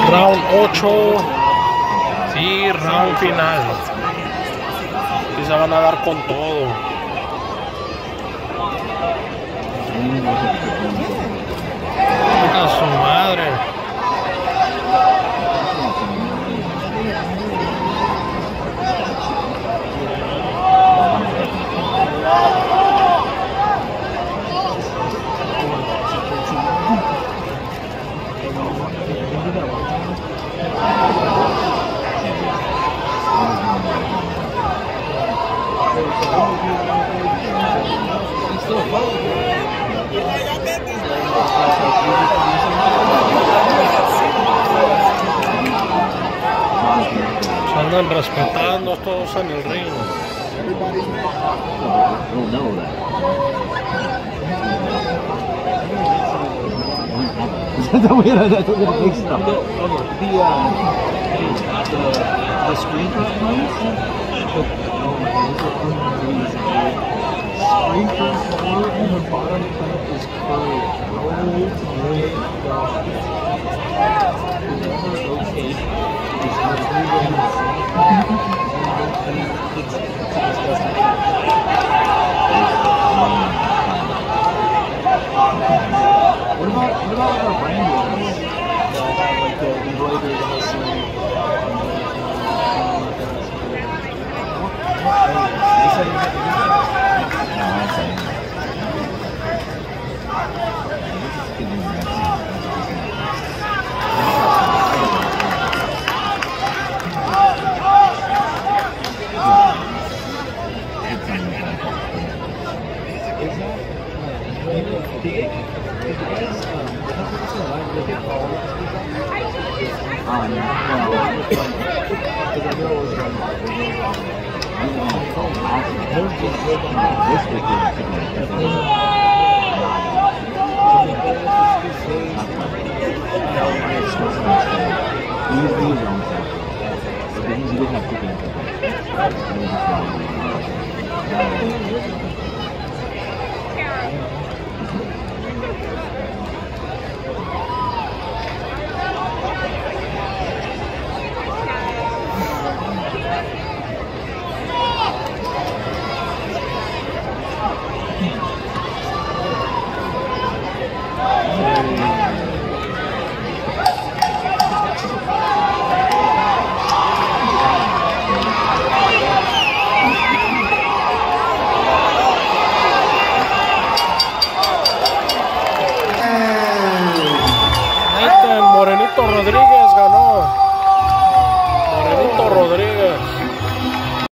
Round 8. Sí, round final. Sí, se van a dar con todo. A su madre. Se andan respetando todos en el ring. That's weird. That's what big stuff. The screen performance. Screen performance on the bottom is curved. Okay. It's disgusting. What about our brand ones that have like the embroidered wrestling?